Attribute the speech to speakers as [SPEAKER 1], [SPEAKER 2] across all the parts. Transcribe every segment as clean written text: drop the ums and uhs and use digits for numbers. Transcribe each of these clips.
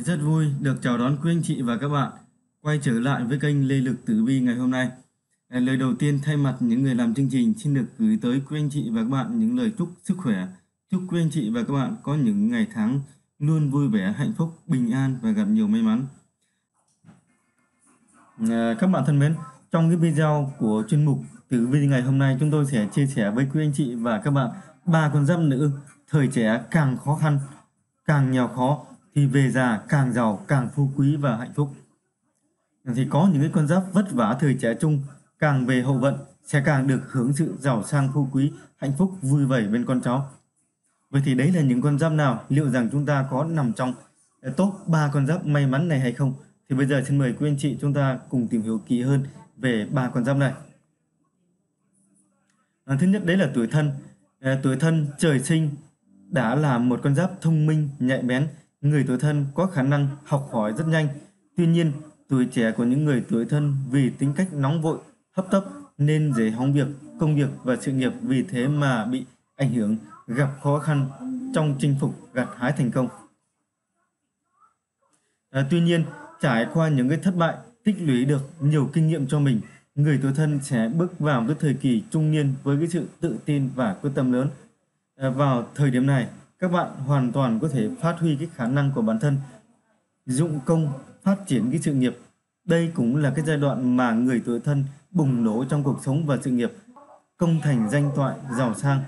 [SPEAKER 1] Rất vui được chào đón quý anh chị và các bạn quay trở lại với kênh Lê Lực Tử Vi ngày hôm nay. Lời đầu tiên thay mặt những người làm chương trình xin được gửi tới quý anh chị và các bạn những lời chúc sức khỏe. Chúc quý anh chị và các bạn có những ngày tháng luôn vui vẻ, hạnh phúc, bình an và gặp nhiều may mắn. Các bạn thân mến, trong cái video của chuyên mục Tử Vi ngày hôm nay, chúng tôi sẽ chia sẻ với quý anh chị và các bạn ba con giáp nữ thời trẻ càng khó khăn, càng nghèo khó thì về già càng giàu, càng phú quý và hạnh phúc. Thì có những cái con giáp vất vả thời trẻ trung, càng về hậu vận sẽ càng được hưởng sự giàu sang phú quý, hạnh phúc vui vẻ bên con cháu. Vậy thì đấy là những con giáp nào? Liệu rằng chúng ta có nằm trong top 3 con giáp may mắn này hay không? Thì bây giờ xin mời quý anh chị chúng ta cùng tìm hiểu kỹ hơn về ba con giáp này. Thứ nhất đấy là tuổi Thân. Tuổi Thân trời sinh đã là một con giáp thông minh, nhạy bén. Người tuổi Thân có khả năng học hỏi rất nhanh. Tuy nhiên, tuổi trẻ của những người tuổi Thân vì tính cách nóng vội, hấp tấp nên dễ hỏng việc, công việc và sự nghiệp, vì thế mà bị ảnh hưởng, gặp khó khăn trong chinh phục, gặt hái thành công. Tuy nhiên, trải qua những cái thất bại, tích lũy được nhiều kinh nghiệm cho mình, người tuổi Thân sẽ bước vào cái thời kỳ trung niên với cái sự tự tin và quyết tâm lớn. Vào thời điểm này, các bạn hoàn toàn có thể phát huy cái khả năng của bản thân, dụng công phát triển cái sự nghiệp. Đây cũng là cái giai đoạn mà người tuổi Thân bùng nổ trong cuộc sống và sự nghiệp, công thành danh toại, giàu sang.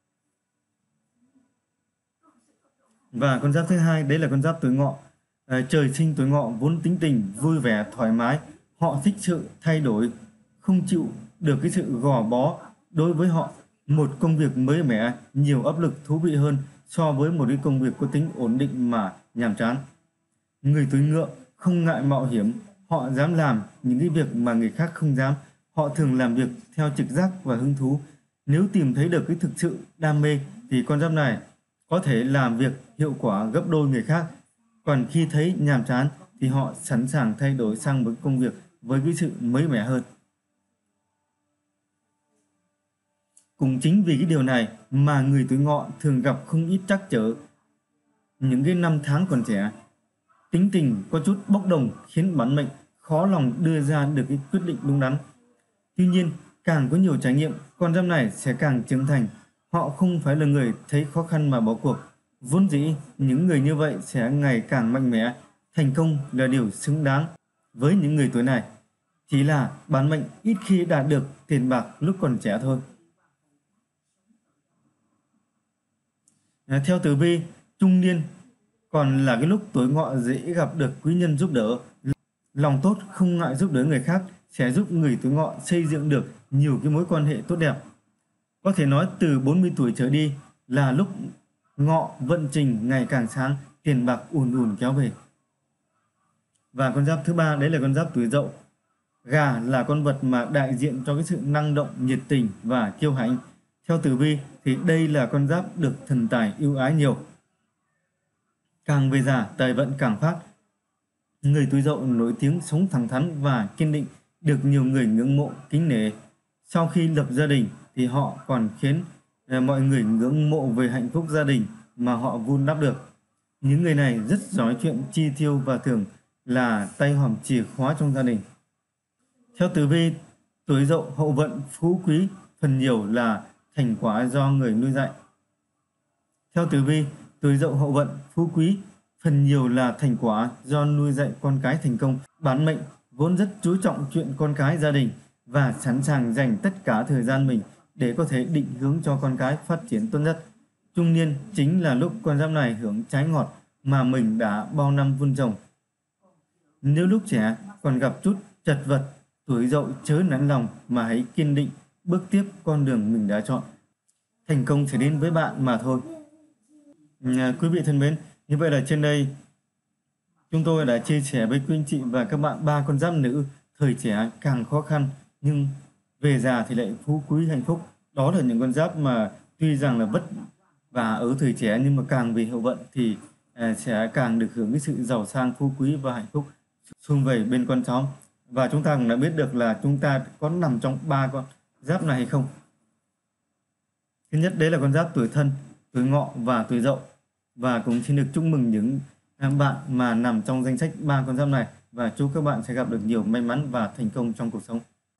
[SPEAKER 1] Và con giáp thứ hai đấy là con giáp tuổi Ngọ. Trời sinh tuổi Ngọ vốn tính tình vui vẻ, thoải mái, họ thích sự thay đổi, không chịu được cái sự gò bó. Đối với họ, một công việc mới mẻ, nhiều áp lực, thú vị hơn so với một cái công việc có tính ổn định mà nhàm chán. Người tuổi Ngựa không ngại mạo hiểm, họ dám làm những cái việc mà người khác không dám. Họ thường làm việc theo trực giác và hứng thú. Nếu tìm thấy được cái thực sự đam mê thì con giáp này có thể làm việc hiệu quả gấp đôi người khác. Còn khi thấy nhàm chán thì họ sẵn sàng thay đổi sang một công việc với cái sự mới mẻ hơn. Cũng chính vì cái điều này mà người tuổi Ngọ thường gặp không ít trắc trở những cái năm tháng còn trẻ. Tính tình có chút bốc đồng khiến bản mệnh khó lòng đưa ra được cái quyết định đúng đắn. Tuy nhiên, càng có nhiều trải nghiệm, con giáp này sẽ càng trưởng thành. Họ không phải là người thấy khó khăn mà bỏ cuộc. Vốn dĩ, những người như vậy sẽ ngày càng mạnh mẽ. Thành công là điều xứng đáng với những người tuổi này. Chỉ là bản mệnh ít khi đạt được tiền bạc lúc còn trẻ thôi. Theo tử vi, trung niên còn là cái lúc tuổi Ngọ dễ gặp được quý nhân giúp đỡ. Lòng tốt không ngại giúp đỡ người khác sẽ giúp người tuổi Ngọ xây dựng được nhiều cái mối quan hệ tốt đẹp. Có thể nói từ 40 tuổi trở đi là lúc Ngọ vận trình ngày càng sáng, tiền bạc ùn ùn kéo về. Và con giáp thứ ba đấy là con giáp tuổi Dậu. Gà là con vật mà đại diện cho cái sự năng động, nhiệt tình và kiêu hãnh. Theo tử vi thì đây là con giáp được thần tài ưu ái nhiều. Càng về già, tài vận càng phát. Người tuổi Dậu nổi tiếng sống thẳng thắn và kiên định, được nhiều người ngưỡng mộ, kính nể. Sau khi lập gia đình thì họ còn khiến mọi người ngưỡng mộ về hạnh phúc gia đình mà họ vun đắp được. Những người này rất giỏi chuyện chi tiêu và thường là tay hòm chìa khóa trong gia đình. Theo tử vi, tuổi Dậu hậu vận phú quý phần nhiều là thành quả do người nuôi dạy. Theo tử vi, tuổi Dậu hậu vận phú quý phần nhiều là thành quả do nuôi dạy con cái thành công. Bản mệnh vốn rất chú trọng chuyện con cái, gia đình và sẵn sàng dành tất cả thời gian mình để có thể định hướng cho con cái phát triển tốt nhất. Trung niên chính là lúc con giáp này hưởng trái ngọt mà mình đã bao năm vun trồng. Nếu lúc trẻ còn gặp chút chật vật, tuổi Dậu chớ nản lòng mà hãy kiên định bước tiếp con đường mình đã chọn. Thành công sẽ đến với bạn mà thôi. Quý vị thân mến, như vậy là trên đây chúng tôi đã chia sẻ với quý anh chị và các bạn ba con giáp nữ thời trẻ càng khó khăn nhưng về già thì lại phú quý hạnh phúc. Đó là những con giáp mà tuy rằng là vất vả ở thời trẻ nhưng mà càng về hậu vận thì sẽ càng được hưởng cái sự giàu sang phú quý và hạnh phúc sum vầy bên con cháu. Và chúng ta cũng đã biết được là chúng ta có nằm trong ba con giáp này hay không. Thứ nhất đấy là con giáp tuổi Thân, tuổi Ngọ và tuổi Dậu. Và cũng xin được chúc mừng những bạn mà nằm trong danh sách 3 con giáp này, và chúc các bạn sẽ gặp được nhiều may mắn và thành công trong cuộc sống.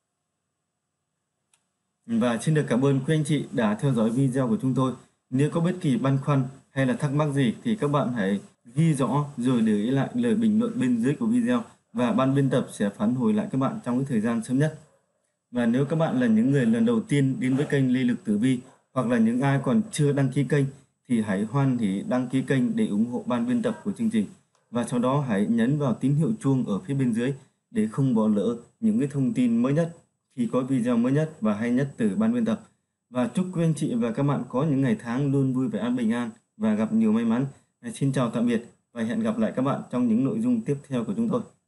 [SPEAKER 1] Và xin được cảm ơn quý anh chị đã theo dõi video của chúng tôi. Nếu có bất kỳ băn khoăn hay là thắc mắc gì thì các bạn hãy ghi rõ rồi để ý lại lời bình luận bên dưới của video, và ban biên tập sẽ phản hồi lại các bạn trong cái thời gian sớm nhất. Và nếu các bạn là những người lần đầu tiên đến với kênh Lê Lực Tử Vi, hoặc là những ai còn chưa đăng ký kênh, thì hãy hoan hỉ đăng ký kênh để ủng hộ ban biên tập của chương trình. Và sau đó hãy nhấn vào tín hiệu chuông ở phía bên dưới để không bỏ lỡ những cái thông tin mới nhất khi có video mới nhất và hay nhất từ ban biên tập. Và chúc quý anh chị và các bạn có những ngày tháng luôn vui vẻ bình an và gặp nhiều may mắn. Xin chào tạm biệt và hẹn gặp lại các bạn trong những nội dung tiếp theo của chúng tôi.